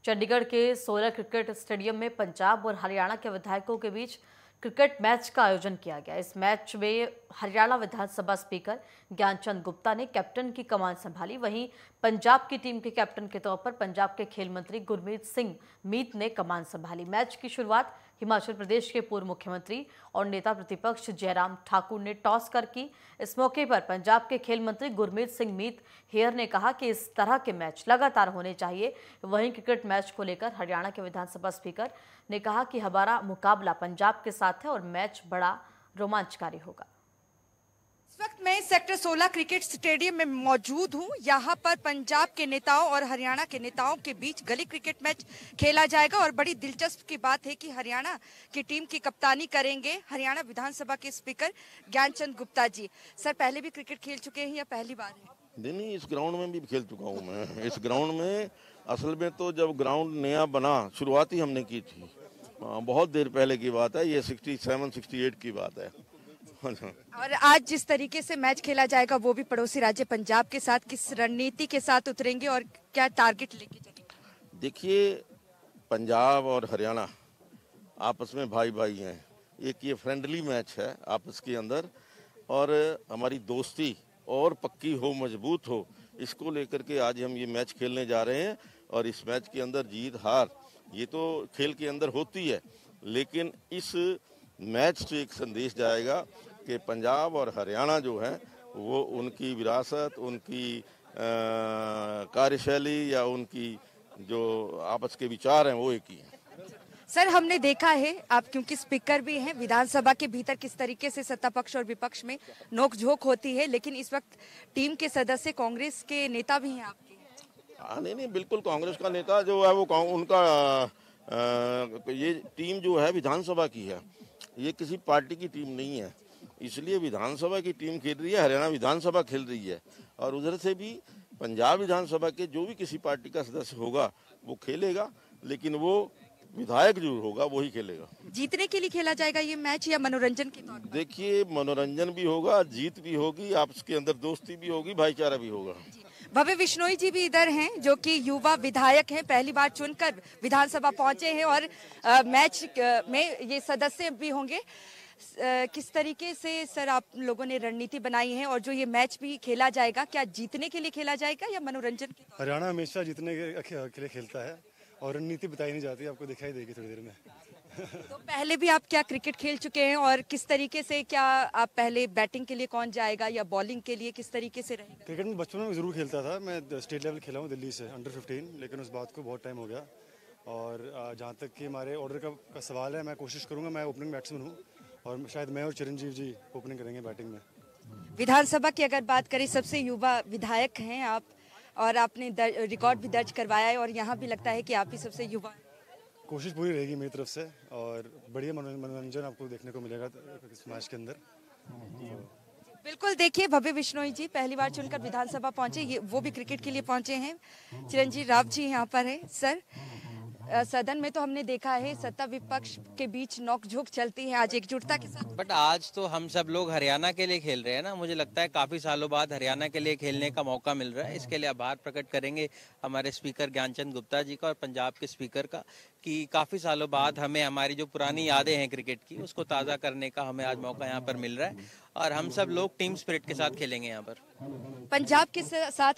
चंडीगढ़ के 16 cricket stadium में पंजाब और हरियाणा के विधायकों के बीच क्रिकेट मैच का आयोजन किया गया। इस मैच में हरियाणा विधानसभा स्पीकर ज्ञानचंद गुप्ता ने कैप्टन की कमान संभाली। वहीं पंजाब की टीम के कैप्टन के तौर पर पंजाब के खेल मंत्री गुरमीत सिंह मीत ने कमान संभाली। मैच की शुरुआत हिमाचल प्रदेश के पूर्व मुख्यमंत्री और नेता प्रतिपक्ष जयराम ठाकुर ने टॉस कर की। इस मौके पर पंजाब के खेल मंत्री गुरमीत सिंह मीत हेयर ने कहा कि इस तरह के मैच लगातार होने चाहिए। वहीं क्रिकेट मैच को लेकर हरियाणा के विधानसभा स्पीकर ने कहा कि हमारा मुकाबला पंजाब के साथ है और मैच बड़ा रोमांचकारी होगा। इस वक्त मैं सेक्टर 16 क्रिकेट स्टेडियम में मौजूद हूं। यहां पर पंजाब के नेताओं और हरियाणा के नेताओं के बीच गली क्रिकेट मैच खेला जाएगा और बड़ी दिलचस्प की बात है कि हरियाणा की टीम की कप्तानी करेंगे हरियाणा विधानसभा के स्पीकर ज्ञानचंद गुप्ता जी। सर, पहले भी क्रिकेट खेल चुके हैं या पहली बार है? नहीं, इस ग्राउंड में भी खेल चुका हूँ मैं। इस ग्राउंड में असल में तो जब ग्राउंड नया बना, शुरुआत ही हमने की थी, बहुत देर पहले की बात है, ये 67-68 की बात है। और आज जिस तरीके से मैच खेला जाएगा वो भी पड़ोसी राज्य पंजाब के साथ, किस रणनीति के साथ उतरेंगे और क्या टारगेट लेके चलेंगे? देखिए, पंजाब और हरियाणा आपस में भाई भाई हैं। एक ये फ्रेंडली मैच है आपस के अंदर, और हमारी दोस्ती और पक्की हो, मजबूत हो, इसको लेकर के आज हम ये मैच खेलने जा रहे हैं। और इस मैच के अंदर जीत हार ये तो खेल के अंदर होती है, लेकिन इस मैच से एक संदेश जाएगा कि पंजाब और हरियाणा जो है वो उनकी विरासत, उनकी कार्यशैली या उनकी जो आपस के विचार हैं वो एक ही हैं। सर, हमने देखा है आप क्योंकि स्पीकर भी हैं, विधानसभा के भीतर किस तरीके से सत्ता पक्ष और विपक्ष में नोकझोंक होती है, लेकिन इस वक्त टीम के सदस्य कांग्रेस के नेता भी हैं आपके। नहीं, बिल्कुल कांग्रेस का नेता जो है वो उनका ये टीम जो है विधानसभा की है, ये किसी पार्टी की टीम नहीं है। इसलिए विधानसभा की टीम खेल रही है, हरियाणा विधानसभा खेल रही है, और उधर से भी पंजाब विधानसभा के जो भी किसी पार्टी का सदस्य होगा वो खेलेगा, लेकिन वो विधायक जो होगा वही खेलेगा। जीतने के लिए खेला जाएगा ये मैच या मनोरंजन के तौर पर? देखिए, मनोरंजन भी होगा, जीत भी होगी, आपस के अंदर दोस्ती भी होगी, भाईचारा भी होगा। भव्य बिश्नोई जी भी इधर हैं, जो कि युवा विधायक हैं, पहली बार चुनकर विधानसभा पहुंचे हैं और मैच में ये सदस्य भी होंगे। किस तरीके से सर आप लोगों ने रणनीति बनाई है और जो ये मैच भी खेला जाएगा, क्या जीतने के लिए खेला जाएगा या मनोरंजन के? हरियाणा हमेशा जीतने के लिए खेलता है और रणनीति बताई नहीं जाती, आपको दिखाई देगी थोड़ी देर में। तो पहले भी आप क्या क्रिकेट खेल चुके हैं और किस तरीके से, क्या आप पहले बैटिंग के लिए कौन जाएगा या बॉलिंग के लिए किस तरीके से रहेगा? क्रिकेट में बचपन में जरूर खेलता था, मैं स्टेट लेवल खेला हूँ दिल्ली से अंडर 15, लेकिन उस बात को बहुत टाइम हो गया। और जहाँ तक कि हमारे ऑर्डर का सवाल है, मैं कोशिश करूँगा, मैं ओपनिंग बैट्समैन हूँ और शायद मैं और चिरंजीव जी ओपनिंग करेंगे बैटिंग में। विधानसभा की अगर बात करें, सबसे युवा विधायक हैं आप और आपने रिकॉर्ड भी दर्ज करवाया है और यहाँ भी लगता है कि आप ही सबसे युवा। कोशिश पूरी रहेगी मेरी तरफ से और बढ़िया मनोरंजन आपको देखने को मिलेगा इस मैच के अंदर। बिल्कुल, देखिए भव्य बिश्नोई जी पहली बार चुनकर विधानसभा पहुंचे, ये वो भी क्रिकेट के लिए पहुंचे हैं। चिरंजीव राव जी यहाँ पर है। सर, सदन में तो हमने देखा है सत्ता विपक्ष के बीच नोकझोंक चलती है, आज एकजुटता के साथ। बट आज तो हम सब लोग हरियाणा के लिए खेल रहे हैं ना, मुझे लगता है काफी सालों बाद हरियाणा के लिए खेलने का मौका मिल रहा है। इसके लिए आभार प्रकट करेंगे हमारे स्पीकर ज्ञानचंद गुप्ता जी का और पंजाब के स्पीकर का, कि काफी सालों बाद हमें हमारी जो पुरानी यादें हैं क्रिकेट की उसको ताज़ा करने का हमें आज मौका यहाँ पर मिल रहा है और हम सब लोग टीम स्पिरिट के साथ खेलेंगे यहाँ पर। पंजाब के साथ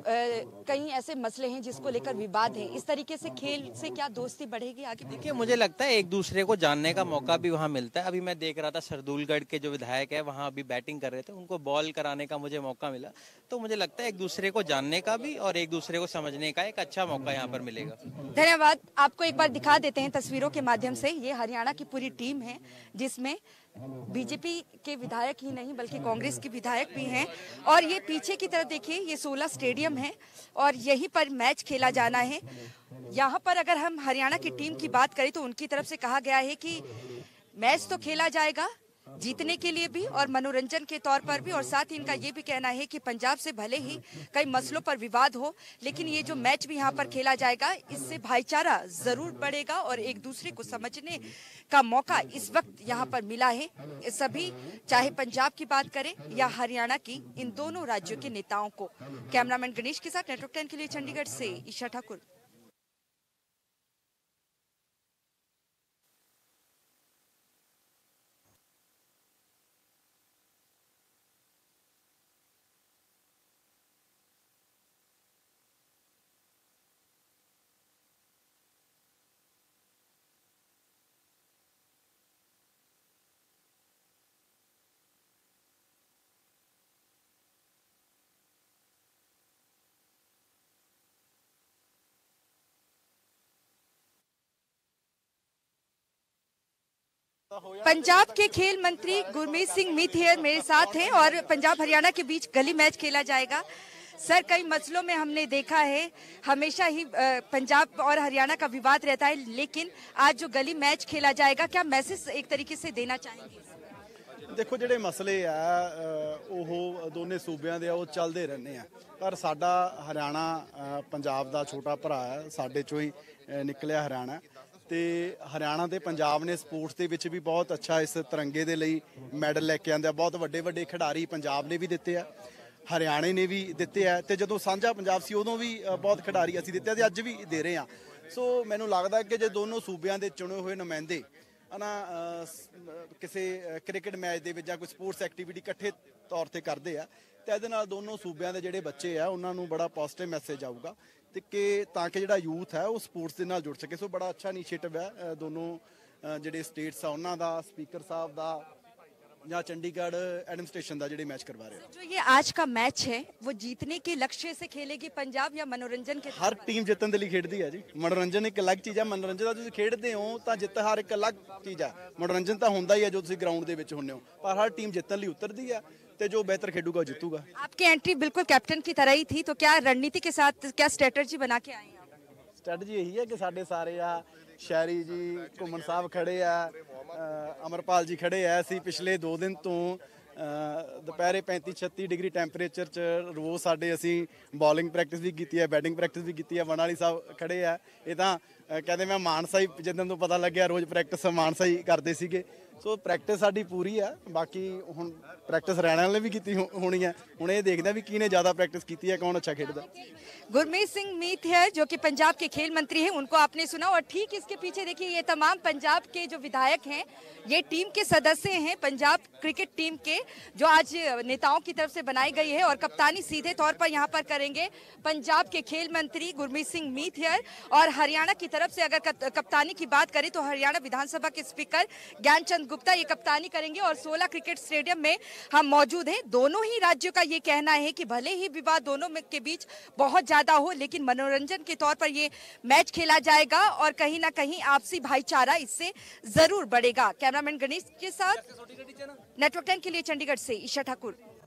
कहीं ऐसे मसले हैं जिसको लेकर विवाद है, इस तरीके से खेल से क्या दोस्ती बढ़ेगी आगे? देखिए, मुझे लगता है एक दूसरे को जानने का मौका भी वहाँ मिलता है। अभी मैं देख रहा था सरदूलगढ़ के जो विधायक है वहाँ अभी बैटिंग कर रहे थे, उनको बॉल कराने का मुझे मौका मिला, तो मुझे लगता है एक दूसरे को जानने का भी और एक दूसरे को समझने का एक अच्छा मौका यहाँ पर मिलेगा। धन्यवाद। आपको एक बार दिखा देते हैं तस्वीरों के माध्यम से, ये हरियाणा की पूरी टीम है जिसमें बीजेपी के विधायक ही नहीं बल्कि कांग्रेस के विधायक भी हैं। और ये पीछे की तरफ देखिए, ये 16 स्टेडियम है और यहीं पर मैच खेला जाना है। यहाँ पर अगर हम हरियाणा की टीम की बात करें तो उनकी तरफ से कहा गया है कि मैच तो खेला जाएगा जीतने के लिए भी और मनोरंजन के तौर पर भी, और साथ ही इनका ये भी कहना है कि पंजाब से भले ही कई मसलों पर विवाद हो, लेकिन ये जो मैच भी यहाँ पर खेला जाएगा इससे भाईचारा जरूर बढ़ेगा और एक दूसरे को समझने का मौका इस वक्त यहाँ पर मिला है सभी, चाहे पंजाब की बात करें या हरियाणा की, इन दोनों राज्यों के नेताओं को। कैमरामैन गणेश के साथ नेटवर्क 10 के लिए चंडीगढ़ से ईशा ठाकुर। पंजाब के खेल मंत्री गुरमीत सिंह मीथियर मेरे साथ हैं और पंजाब हरियाणा के बीच गली मैच खेला जाएगा। सर, कई मसलों में हमने देखा है हमेशा ही पंजाब और हरियाणा का विवाद रहता है, लेकिन आज जो गली मैच खेला जाएगा, क्या मैसेज एक तरीके से देना चाहेंगे? देखो, ਜਿਹੜੇ ਮਸਲੇ ਆ ਉਹ ਦੋਨੇ ਸੂਬਿਆਂ ਦੇ ਆ, ਉਹ ਚੱਲਦੇ ਰਹਿੰਦੇ ਆ, ਪਰ ਸਾਡਾ ਹਰਿਆਣਾ ਪੰਜਾਬ ਦਾ ਛੋਟਾ ਭਰਾ ਹੈ, ਸਾਡੇ ਚੋਂ ਹੀ ਨਿਕਲਿਆ ਹਰਿਆਣਾ, ਤੇ ਹਰਿਆਣਾ ਤੇ ਪੰਜਾਬ ਨੇ ਸਪੋਰਟਸ ਦੇ ਵਿੱਚ ਵੀ ਬਹੁਤ ਅੱਛਾ ਇਸ ਤਿਰੰਗੇ ਦੇ ਲਈ ਮੈਡਲ ਲੈ ਕੇ ਆਂਦੇ ਆ। ਬਹੁਤ ਵੱਡੇ ਵੱਡੇ ਖਿਡਾਰੀ ਪੰਜਾਬ ਨੇ ਵੀ ਦਿੱਤੇ ਆ, ਹਰਿਆਣੇ ਨੇ ਵੀ ਦਿੱਤੇ ਆ, ਤੇ ਜਦੋਂ ਸਾਂਝਾ ਪੰਜਾਬ ਸੀ ਉਦੋਂ ਵੀ ਬਹੁਤ ਖਿਡਾਰੀ ਅਸੀਂ ਦਿੱਤੇ ਤੇ ਅੱਜ ਵੀ ਦੇ ਰਹੇ ਆ। ਸੋ ਮੈਨੂੰ ਲੱਗਦਾ ਕਿ ਜੇ ਦੋਨੋਂ ਸੂਬਿਆਂ ਦੇ ਚੁਣੇ ਹੋਏ ਨੁਮਾਇੰਦੇ ਨਾ ਕਿਸੇ ਕ੍ਰਿਕਟ ਮੈਚ ਦੇ ਵਿੱਚ ਜਾਂ ਕੋਈ ਸਪੋਰਟਸ ਐਕਟੀਵਿਟੀ ਇਕੱਠੇ ਤੌਰ ਤੇ ਕਰਦੇ ਆ, ਤੇ ਇਹਦੇ ਨਾਲ ਦੋਨੋਂ ਸੂਬਿਆਂ ਦੇ ਜਿਹੜੇ ਬੱਚੇ ਆ ਉਹਨਾਂ ਨੂੰ ਬੜਾ ਪੋਜ਼ਿਟਿਵ ਮੈਸੇਜ ਆਊਗਾ, ਤੇ ਕਿ ਤਾਂ ਕਿ ਜਿਹੜਾ ਯੂਥ ਹੈ ਉਹ ਸਪੋਰਟਸ ਦੇ ਨਾਲ ਜੁੜ ਸਕੇ। ਸੋ ਬੜਾ ਅੱਛਾ ਇਨੀਸ਼ੀਏਟਿਵ ਹੈ ਦੋਨੋਂ ਜਿਹੜੇ ਸਟੇਟਸ ਆ ਉਹਨਾਂ ਦਾ, ਸਪੀਕਰ ਸਾਹਿਬ ਦਾ ਜਾਂ ਚੰਡੀਗੜ੍ਹ ਐਡਮਿਨਿਸਟ੍ਰੇਸ਼ਨ ਦਾ ਜਿਹੜੇ मैच करवा रहे हैं। जो ये आज का मैच है वो जीतने के लक्ष्य से खेलेगी पंजाब या मनोरंजन के? ਹਰ ਟੀਮ ਜਿੱਤਣ ਦੇ ਲਈ ਖੇਡਦੀ ਹੈ ਜੀ। ਮਨੋਰੰਜਨ ਇੱਕ ਅਲੱਗ ਚੀਜ਼ ਹੈ। ਮਨੋਰੰਜਨ ਦਾ ਤੁਸੀਂ ਖੇਡਦੇ ਹੋ ਤਾਂ ਜਿੱਤ ਹਾਰ ਇੱਕ ਅਲੱਗ ਚੀਜ਼ ਹੈ। ਮਨੋਰੰਜਨ ਤਾਂ ਹੁੰਦਾ ਹੀ ਹੈ ਜੋ ਤੁਸੀਂ ਗਰਾਊਂਡ ਦੇ ਵਿੱਚ ਹੁੰਦੇ ਹੋ, ਪਰ ਹਰ ਟੀਮ ਜਿੱਤਣ ਲਈ ਉਤਰਦੀ ਹੈ ਤੇ ਜੋ ਬਿਹਤਰ खेलूगा वो जीतूगा। आपकी एंट्री बिल्कुल कैप्टन की तरह ही थी, तो क्या रणनीति के साथ क्या स्ट्रेटजी बना के आए हैं आप? ਸਟ੍ਰੈਟਜੀ ਇਹੀ ਹੈ ਕਿ ਸਾਡੇ ਸਾਰੇ ਆ ਸ਼ਹਿਰੀ ਜੀ, ਘੁੰਮਣ ਸਾਹਿਬ ਖੜੇ ਆ, ਅਮਰਪਾਲ ਜੀ ਖੜੇ ਆ, ਅਸੀਂ ਪਿਛਲੇ 2 ਦਿਨ ਤੋਂ ਦੁਪਹਿਰੇ 35-36 ਡਿਗਰੀ ਟੈਂਪਰੇਚਰ 'ਚ ਰੋਜ਼ ਸਾਡੇ ਅਸੀਂ ਬੋਲਿੰਗ ਪ੍ਰੈਕਟਿਸ ਵੀ ਕੀਤੀ ਹੈ, ਬੈਟਿੰਗ ਪ੍ਰੈਕਟਿਸ ਵੀ ਕੀਤੀ ਹੈ। ਵਣ ਵਾਲੀ ਸਾਹਿਬ ਖੜੇ ਆ, ਇਹ ਤਾਂ ਕਹਿੰਦੇ ਮੈਂ ਮਾਨਸਾ ਹੀ ਜਿੱਦਣ ਤੋਂ ਪਤਾ ਲੱਗਿਆ ਰੋਜ਼ ਪ੍ਰੈਕਟਿਸ ਮਾਨਸਾ ਹੀ ਕਰਦੇ ਸੀਗੇ। ਸੋ ਪ੍ਰੈਕਟਿਸ ਸਾਡੀ ਪੂਰੀ ਆ, ਬਾਕੀ ਹੁਣ ਪ੍ਰੈਕਟਿਸ ਹਰਿਆਣਾ ਵਾਲੇ ਵੀ ਕੀਤੀ ਹੋਣੀ ਹੈ। ਹੁਣ ਇਹ ਦੇਖਦੇ ਵੀ ਕਿਹਨੇ ਜ਼ਿਆਦਾ ਪ੍ਰੈਕਟਿਸ ਕੀਤੀ ਹੈ, ਕੌਣ अच्छा खेलता। गुरमीत सिंह मीथियर जो कि पंजाब के खेल मंत्री हैं, उनको आपने सुना, और ठीक इसके पीछे देखिए ये तमाम पंजाब के जो विधायक हैं, ये टीम के सदस्य हैं पंजाब क्रिकेट टीम के, जो आज नेताओं की तरफ से बनाई गई है, और कप्तानी सीधे तौर पर यहाँ पर करेंगे पंजाब के खेल मंत्री गुरमीत सिंह मीथियर। और हरियाणा की तरफ से अगर कप्तानी की बात करें तो हरियाणा विधानसभा के स्पीकर ज्ञानचंद गुप्ता ये कप्तानी करेंगे, और 16 क्रिकेट स्टेडियम में हम मौजूद हैं। दोनों ही राज्यों का ये कहना है कि भले ही विवाद दोनों के बीच बहुत ज्यादा हो, लेकिन मनोरंजन के तौर पर ये मैच खेला जाएगा और कहीं ना कहीं आपसी भाईचारा इससे जरूर बढ़ेगा। कैमरामैन गणेश के साथ नेटवर्क 10 के लिए चंडीगढ़ से ईशा ठाकुर।